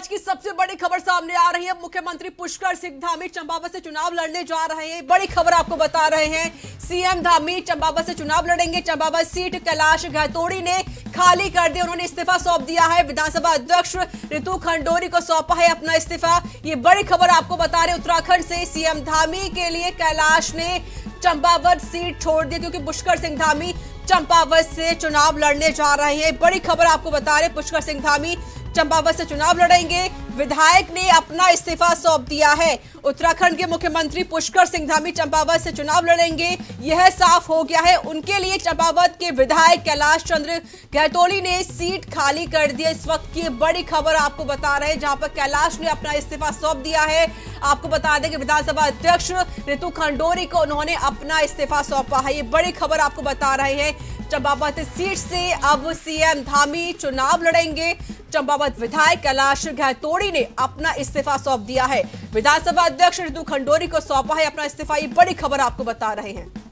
आज की सबसे बड़ी खबर सामने आ रही है। मुख्यमंत्री पुष्कर सिंह धामी चंपावत से चुनाव लड़ने जा रहे हैं। बड़ी खबर आपको बता रहे हैं। सीएम धामी चंपावत से चुनाव लड़ेंगे। चंपावत सीट कैलाश गहतोड़ी ने खाली कर दी। उन्होंने इस्तीफा सौंप दिया है। विधानसभा अध्यक्ष रितु खंडोरी को सौंपा है अपना इस्तीफा। ये बड़ी खबर आपको बता रहे उत्तराखंड से। सीएम धामी के लिए कैलाश ने चंपावत सीट छोड़ दी क्योंकि पुष्कर सिंह धामी चंपावत से चुनाव लड़ने जा रहे हैं। बड़ी खबर आपको बता रहे पुष्कर सिंह धामी चंपावत से चुनाव लड़ेंगे। विधायक ने अपना इस्तीफा सौंप दिया है। उत्तराखंड के मुख्यमंत्री पुष्कर सिंह धामी चंपावत से चुनाव लड़ेंगे, यह साफ हो गया है। उनके लिए चंपावत के विधायक कैलाश चंद्र गहतोड़ी ने सीट खाली कर दी। इस वक्त की बड़ी खबर आपको बता रहे हैं जहां पर कैलाश ने अपना इस्तीफा सौंप दिया है। आपको बता दें कि विधानसभा अध्यक्ष रितु खंडोरी को उन्होंने अपना इस्तीफा सौंपा है। ये बड़ी खबर आपको बता रहे हैं। चंपावत सीट से अब सीएम धामी चुनाव लड़ेंगे। चंपावत विधायक कैलाश गहतोड़ी ने अपना इस्तीफा सौंप दिया है। विधानसभा अध्यक्ष रितु खंडोरी को सौंपा है अपना इस्तीफा। ये बड़ी खबर आपको बता रहे हैं।